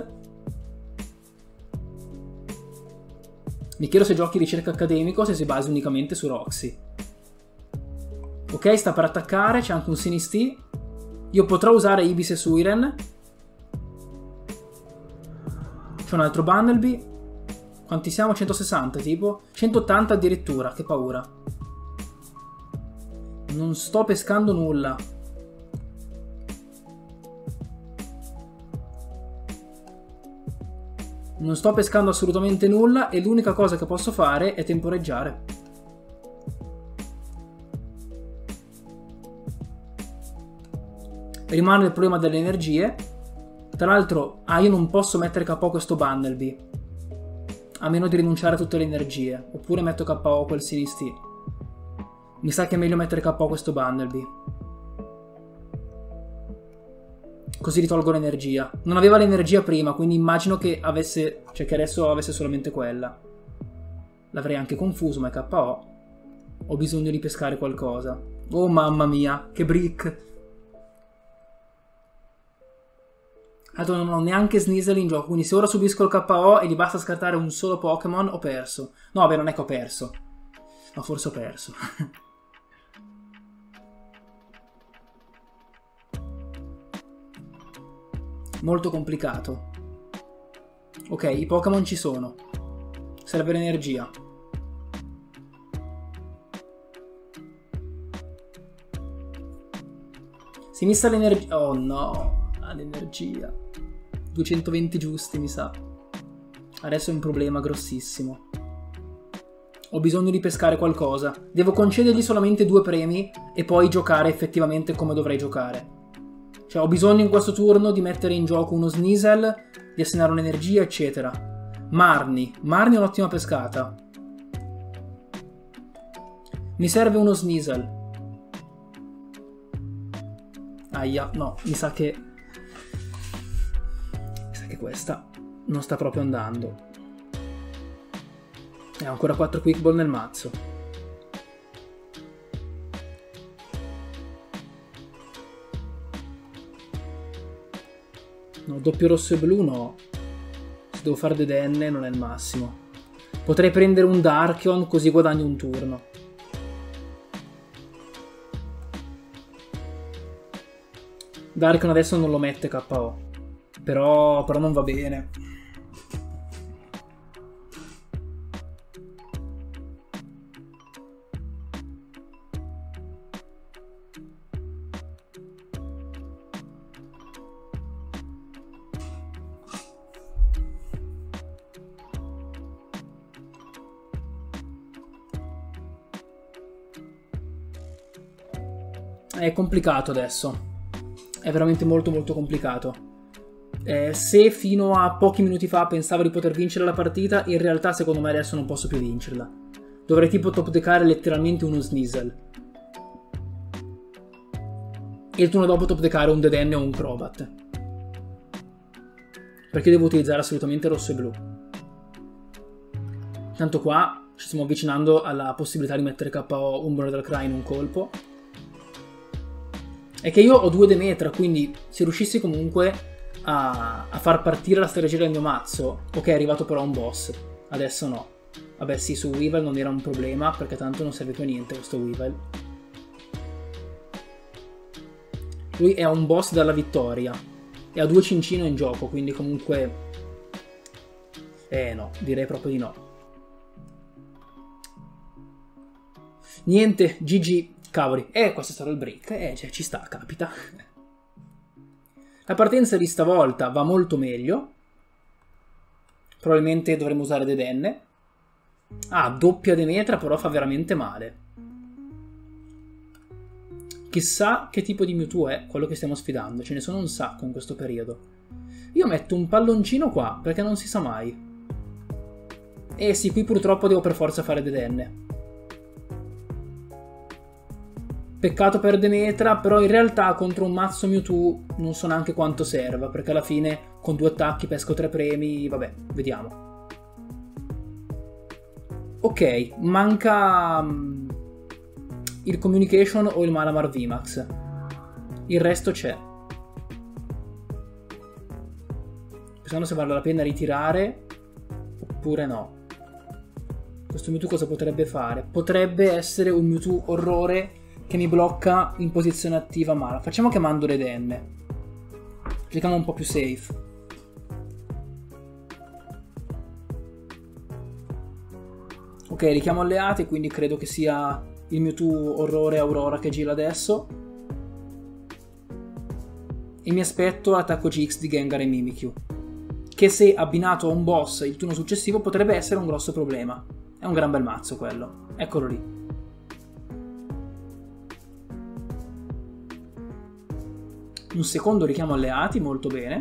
Mi chiedo se giochi ricerca accademico o se si basa unicamente su Roxy. Ok, sta per attaccare, c'è anche un Sinistee. Io potrò usare Ibis e Suiren. C'è un altro Bunnelby. Quanti siamo? 160 tipo? 180 addirittura, che paura. Non sto pescando nulla. Non sto pescando assolutamente nulla e l'unica cosa che posso fare è temporeggiare. Rimane il problema delle energie. Tra l'altro, io non posso mettere KO questo Bunnelby, a meno di rinunciare a tutte le energie. Oppure metto KO quel Sinistee. Mi sa che è meglio mettere KO questo Bunnelby. Così ritolgo l'energia. Non aveva l'energia prima, quindi immagino che avesse... cioè che adesso avesse solamente quella. L'avrei anche confuso, ma è KO. Ho bisogno di pescare qualcosa. Oh mamma mia, che brick. Allora non ho neanche Sneasel in gioco, quindi se ora subisco il KO e gli basta scartare un solo Pokémon, ho perso. No, vabbè, non è che ho perso. Ma forse ho perso. Molto complicato. Ok, i Pokémon ci sono. Serve l'energia. Si missa l'energia. Oh no, l'energia. 220 giusti mi sa. Adesso è un problema grossissimo. Ho bisogno di pescare qualcosa. Devo concedergli solamente 2 premi e poi giocare effettivamente come dovrei giocare. Cioè ho bisogno in questo turno di mettere in gioco uno Sneasel, di assegnare un'energia, eccetera. Marnie. Marnie è un'ottima pescata. Mi serve uno Sneasel. Aia, no, mi sa che questa non sta proprio andando. Ho ancora 4 Quick Ball nel mazzo. No, doppio rosso e blu no. Se devo fare Dedenne non è il massimo. Potrei prendere un Darkion così guadagno un turno. Darkion adesso non lo mette KO. Però non va bene. È complicato adesso. È veramente molto molto complicato. Se fino a pochi minuti fa pensavo di poter vincere la partita, in realtà secondo me adesso non posso più vincerla. Dovrei tipo top deckare letteralmente uno Sneasel. E il turno dopo top deckare un Dedenne o un Crobat. Perché devo utilizzare assolutamente rosso e blu. Tanto qua ci stiamo avvicinando alla possibilità di mettere KO Umbra del Cry in un colpo. È che io ho 2 Demetra, quindi se riuscissi comunque a far partire la strategia del mio mazzo. Ok, è arrivato però un boss. Adesso no. Vabbè sì, su Weavile non era un problema, perché tanto non serve più a niente questo Weavile. Lui è un boss dalla vittoria. E ha 2 Cincino in gioco, quindi comunque... no, direi proprio di no. Niente, GG. Cavoli, questo è stato il break. Cioè, ci sta, capita. La partenza di stavolta va molto meglio. Probabilmente dovremmo usare Dedenne. Ah, doppia Demetra, però fa veramente male. Chissà che tipo di Mewtwo è quello che stiamo sfidando. Ce ne sono un sacco in questo periodo. Io metto un palloncino qua, perché non si sa mai. Sì, qui purtroppo devo per forza fare Dedenne. Peccato per Demetra, però in realtà contro un mazzo Mewtwo non so neanche quanto serva, perché alla fine con 2 attacchi pesco 3 premi, vabbè, vediamo. Ok, manca il Communication o il Malamar VMAX. Il resto c'è. Pensando se vale la pena ritirare oppure no. Questo Mewtwo cosa potrebbe fare? Potrebbe essere un Mewtwo orrore che mi blocca in posizione attiva mala. Facciamo che mando Dedenne. Giochiamo un po' più safe. Ok, richiamo alleati, quindi credo che sia il Mewtwo orrore Aurora che gira adesso. E mi aspetto l'attacco GX di Gengar e Mimikyu, che se abbinato a un boss il turno successivo potrebbe essere un grosso problema. È un gran bel mazzo quello. Eccolo lì. Un secondo richiamo alleati, molto bene.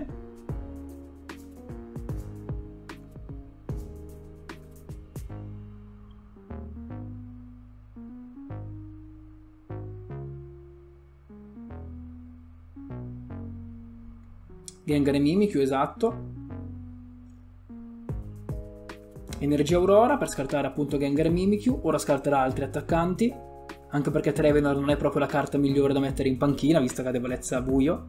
Gengar e Mimikyu, esatto. Energia Aurora per scartare appunto Gengar e Mimikyu. Ora scarterà altri attaccanti. Anche perché Trevenor non è proprio la carta migliore da mettere in panchina, vista che ha debolezza a buio.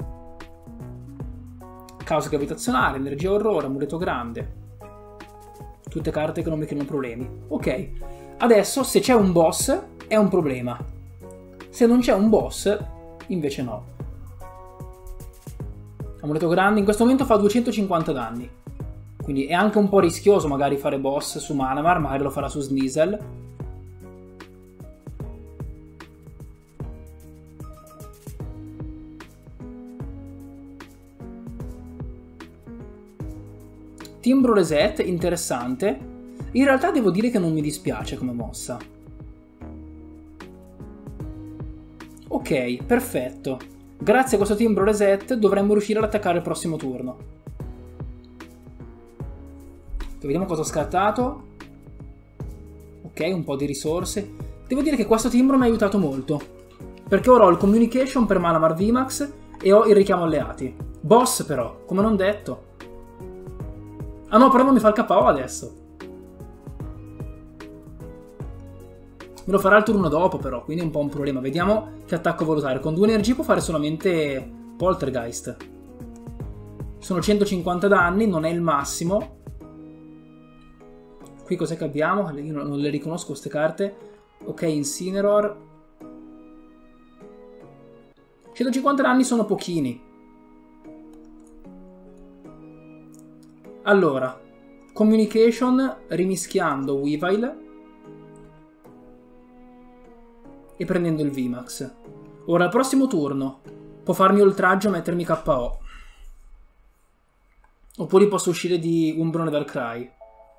Caos gravitazionale, energia orrore, amuleto grande. Tutte carte che non mi creano problemi. Ok, adesso se c'è un boss è un problema. Se non c'è un boss, invece no. Amuleto grande in questo momento fa 250 danni. Quindi è anche un po' rischioso magari fare boss su Manamar, magari lo farà su Sneasel. Timbro Reset, interessante. In realtà devo dire che non mi dispiace come mossa. Ok, perfetto. Grazie a questo Timbro Reset dovremmo riuscire ad attaccare il prossimo turno. Vediamo cosa ho scartato. Ok, un po' di risorse. Devo dire che questo timbro mi ha aiutato molto, perché ora ho il Communication per Malamar VMAX e ho il richiamo alleati. Boss però, come non detto. Ah no, però non mi fa il KO adesso. Me lo farà il turno dopo però, quindi è un po' un problema. Vediamo che attacco vuole usare. Con 2 energie può fare solamente Poltergeist. Sono 150 danni, non è il massimo. Qui cos'è che abbiamo? Io non le riconosco queste carte. Ok, Incineroar. 150 danni sono pochini. Allora, Communication rimischiando Weavile e prendendo il VMAX. Ora al prossimo turno può farmi oltraggio e mettermi KO. Oppure posso uscire di Umbreon Darkrai.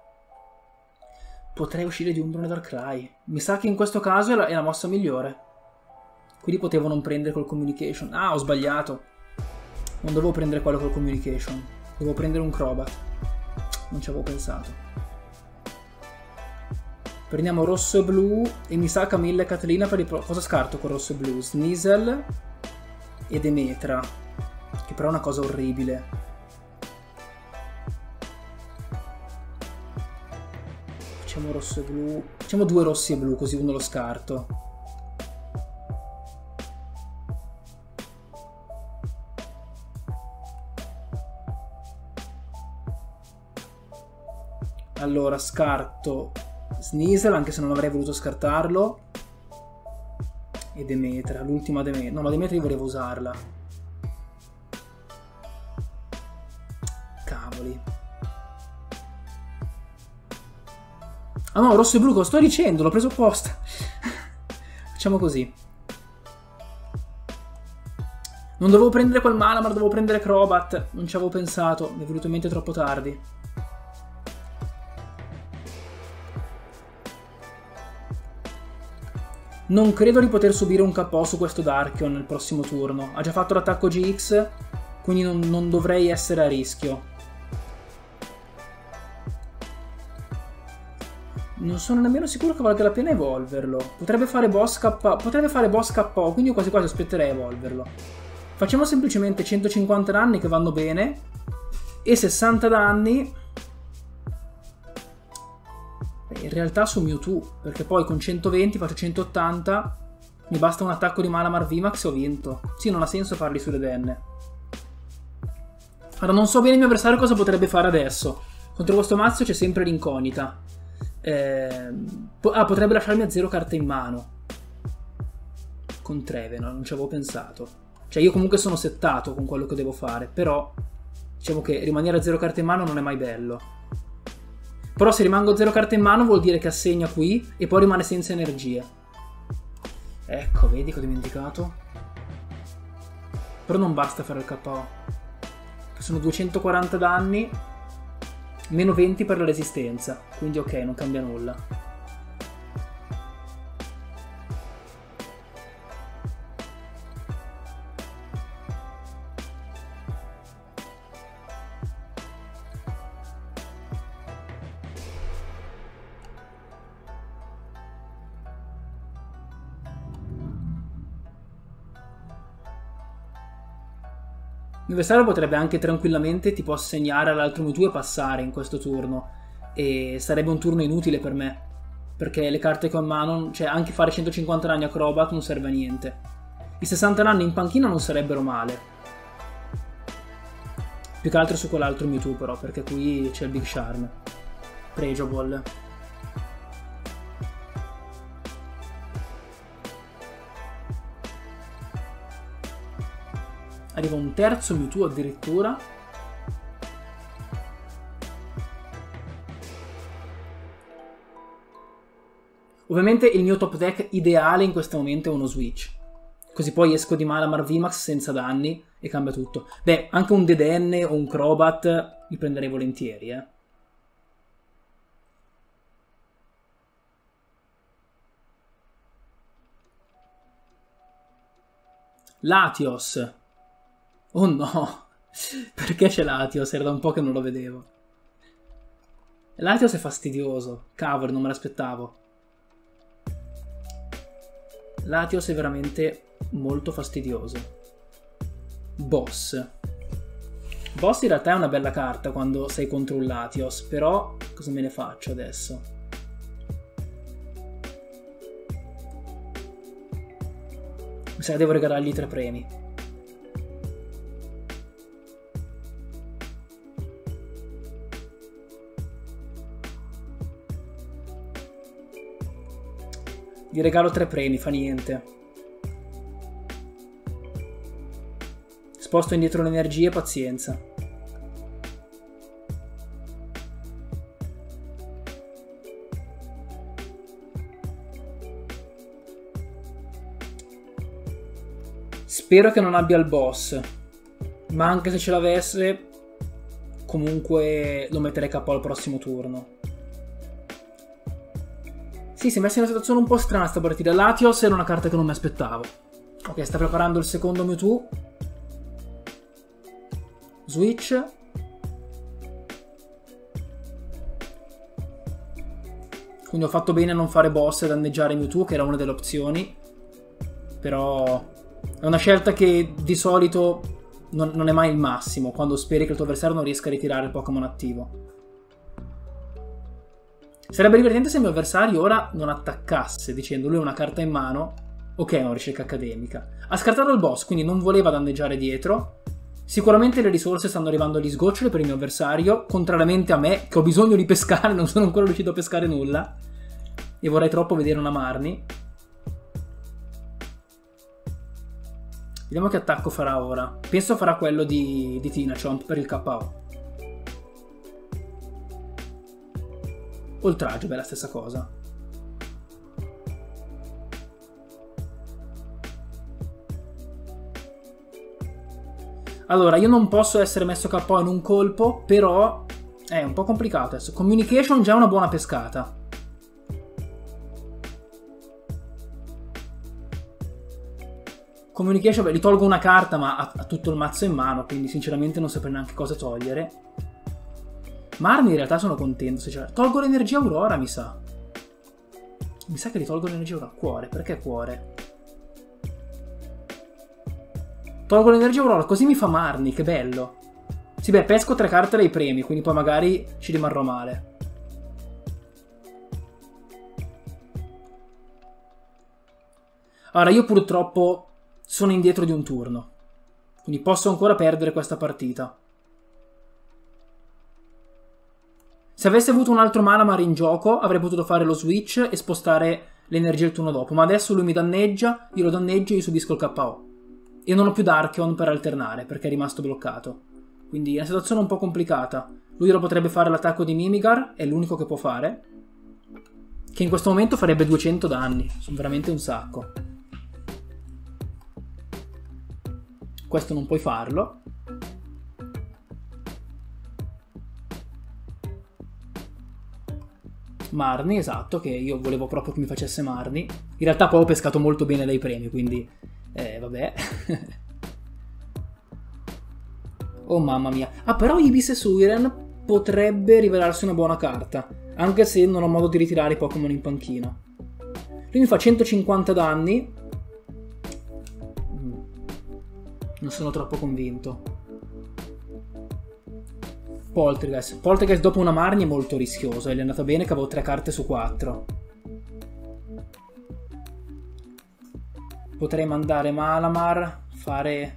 Potrei uscire di Umbreon Darkrai. Mi sa che in questo caso è la mossa migliore. Quindi potevo non prendere col Communication. Ah, ho sbagliato. Non dovevo prendere quello col Communication. Devo prendere un Crobat. Non ci avevo pensato. Prendiamo rosso e blu. E mi sa Camilla e Caterina per il... Cosa scarto con rosso e blu? Sneasel e Demetra. Che però è una cosa orribile. Facciamo rosso e blu. Facciamo 2 rossi e blu, così uno lo scarto. Allora, scarto Sneasel, anche se non avrei voluto scartarlo. E Demetra, l'ultima Demetra. No, ma Demetra io volevo usarla. Cavoli. Ah no, rosso e blu, cosa sto dicendo? L'ho preso apposta. Facciamo così. Non dovevo prendere quel Malamar, dovevo prendere Crobat. Non ci avevo pensato, mi è venuto in mente troppo tardi. Non credo di poter subire un KO su questo Darkion nel prossimo turno. Ha già fatto l'attacco GX, quindi non dovrei essere a rischio. Non sono nemmeno sicuro che valga la pena evolverlo. Potrebbe fare boss KO, quindi io quasi quasi aspetterei evolverlo. Facciamo semplicemente 150 danni che vanno bene e 60 danni in realtà su Mewtwo, perché poi con 120 faccio 180, mi basta un attacco di Malamar VMAX e ho vinto. Sì, non ha senso farli sulle denne. Allora, non so bene il mio avversario cosa potrebbe fare adesso. Contro questo mazzo c'è sempre l'incognita. Potrebbe lasciarmi a 0 carte in mano. Con Trevenant, non ci avevo pensato. Cioè io comunque sono settato con quello che devo fare, però diciamo che rimanere a 0 carte in mano non è mai bello. Però se rimango a 0 carte in mano vuol dire che assegna qui e poi rimane senza energia. Ecco, vedi che ho dimenticato? Però non basta fare il KO. Sono 240 danni, meno 20 per la resistenza. Quindi ok, non cambia nulla. L'avversario potrebbe anche tranquillamente tipo assegnare all'altro Mewtwo e passare in questo turno. E sarebbe un turno inutile per me. Perché le carte che ho in mano, cioè anche fare 150 danni a Crobat non serve a niente. I 60 danni in panchina non sarebbero male. Più che altro su quell'altro Mewtwo però, perché qui c'è il Big Charm. Pregiable. Arriva un terzo Mewtwo addirittura. Ovviamente il mio top deck ideale in questo momento è uno Switch. Così poi esco di Malamar VMAX senza danni e cambia tutto. Beh, anche un Dedenne o un Crobat li prenderei volentieri, Latios. Oh no, perché c'è Latios? Era da un po' che non lo vedevo. Latios è fastidioso. Cavolo, non me l'aspettavo. Latios è veramente molto fastidioso. Boss. Boss in realtà è una bella carta quando sei contro un Latios, però cosa me ne faccio adesso? Mi sa che devo regalargli 3 premi. Gli regalo 3 premi, fa niente. Sposto indietro le energie, pazienza. Spero che non abbia il boss, ma anche se ce l'avesse, comunque lo metterei KO al prossimo turno. Sì, si è messa in una situazione un po' strana sta partita. Latios era una carta che non mi aspettavo. Ok, sta preparando il secondo Mewtwo. Switch. Quindi ho fatto bene a non fare boss e danneggiare Mewtwo, che era una delle opzioni. Però è una scelta che di solito non è mai il massimo, quando speri che il tuo avversario non riesca a ritirare il Pokémon attivo. Sarebbe divertente se il mio avversario ora non attaccasse, dicendo lui ha una carta in mano, ok, è una ricerca accademica. Ha scartato il boss, quindi non voleva danneggiare dietro. Sicuramente le risorse stanno arrivando agli sgoccioli per il mio avversario, contrariamente a me, che ho bisogno di pescare, non sono ancora riuscito a pescare nulla. E vorrei troppo vedere una Marnie. Vediamo che attacco farà ora. Penso farà quello di Tinachomp per il KO. Oltraggio, beh, la stessa cosa. Allora, io non posso essere messo KO in un colpo, però è un po' complicato adesso. Communication già è una buona pescata. Communication, beh, gli tolgo una carta, ma ha tutto il mazzo in mano, quindi sinceramente non saprei neanche cosa togliere. Marnie in realtà sono contento se c'è. Tolgo l'energia Aurora, mi sa. Mi sa che gli tolgo l'energia Aurora. Cuore, perché cuore? Tolgo l'energia Aurora, così mi fa Marnie, che bello. Sì, beh, pesco 3 carte dai premi, quindi poi magari ci rimarrò male. Allora, io purtroppo sono indietro di un turno, quindi posso ancora perdere questa partita. Se avessi avuto un altro Malamar in gioco, avrei potuto fare lo switch e spostare l'energia il turno dopo, ma adesso lui mi danneggia, io lo danneggio e io subisco il KO. E non ho più Darkion per alternare, perché è rimasto bloccato. Quindi è una situazione un po' complicata. Lui lo potrebbe fare l'attacco di Mimigar, è l'unico che può fare, che in questo momento farebbe 200 danni, sono veramente un sacco. Questo non puoi farlo. Marnie, esatto, che io volevo proprio che mi facesse Marnie. In realtà poi ho pescato molto bene dai premi, quindi vabbè. Oh mamma mia. Ah, però Ibis e Suiren potrebbe rivelarsi una buona carta, anche se non ho modo di ritirare i Pokémon in panchina. Lui mi fa 150 danni. Non sono troppo convinto. Poltergeist. Poltergeist dopo una Marnie è molto rischioso. E gli è andata bene che avevo 3 carte su 4. Potrei mandare Malamar, fare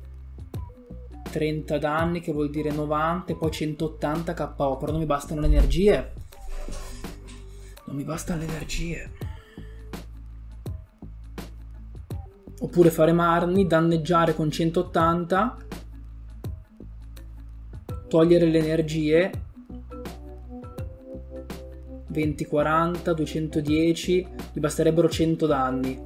30 danni, che vuol dire 90, e poi 180 KO. Però non mi bastano le energie. Non mi bastano le energie. Oppure fare Marnie, danneggiare con 180, togliere le energie, 20, 40, 210, gli basterebbero 100 danni.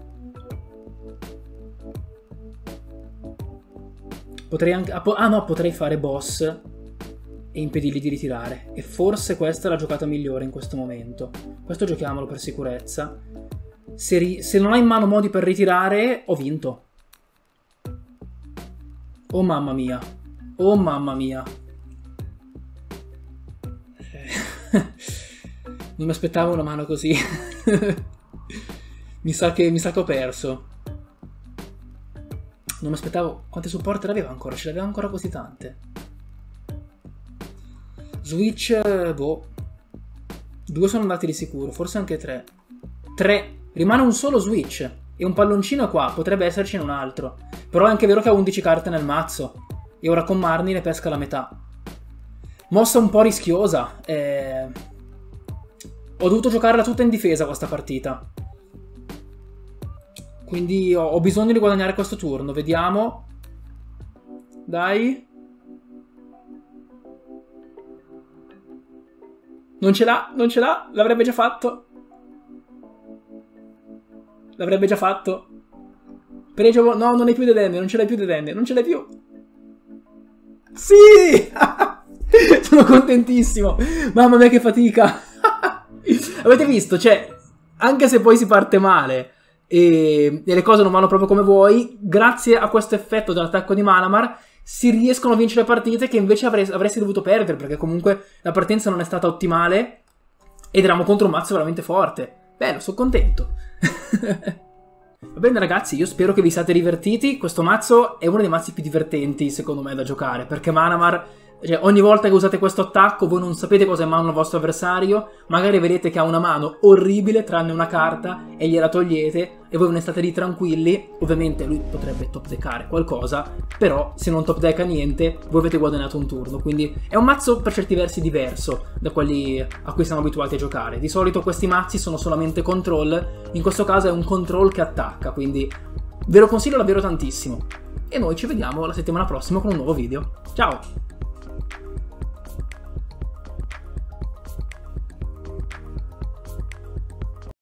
Potrei anche... Ah no, potrei fare boss e impedirgli di ritirare. E forse questa è la giocata migliore in questo momento. Questo giochiamolo per sicurezza. Se non hai in mano modi per ritirare, ho vinto. Oh mamma mia. Oh mamma mia. Non mi aspettavo una mano così. mi sa che ho perso. Non mi aspettavo... Quante supporter aveva ancora? Ce l'aveva ancora così tante. Switch... Boh. 2 sono andati di sicuro. Forse anche 3. 3. Rimane un solo switch. E un palloncino qua. Potrebbe essercene un altro. Però è anche vero che ha 11 carte nel mazzo. E ora con Marnie ne pesca la metà. Mossa un po' rischiosa. Ho dovuto giocarla tutta in difesa questa partita. Quindi ho bisogno di guadagnare questo turno. Vediamo. Dai. Non ce l'ha, non ce l'ha. L'avrebbe già fatto. L'avrebbe già fatto. Pregio... No, non hai più Dedenne. Non ce l'hai più Dedenne. Non ce l'hai più. Sì! Sono contentissimo. Mamma mia che fatica. Avete visto? Cioè, anche se poi si parte male e le cose non vanno proprio come vuoi, grazie a questo effetto dell'attacco di Malamar si riescono a vincere partite che invece avresti dovuto perdere, perché comunque la partenza non è stata ottimale ed eravamo contro un mazzo veramente forte. Bello, sono contento. Va bene ragazzi, io spero che vi siate divertiti. Questo mazzo è uno dei mazzi più divertenti secondo me da giocare, perché Manamar, cioè, ogni volta che usate questo attacco voi non sapete cosa è in mano il vostro avversario, magari vedete che ha una mano orribile tranne una carta e gliela togliete e voi ve ne state lì tranquilli. Ovviamente lui potrebbe top deckare qualcosa, però se non top decka niente voi avete guadagnato un turno, quindi è un mazzo per certi versi diverso da quelli a cui siamo abituati a giocare. Di solito questi mazzi sono solamente control, in questo caso è un control che attacca, quindi ve lo consiglio davvero tantissimo. E noi ci vediamo la settimana prossima con un nuovo video. Ciao!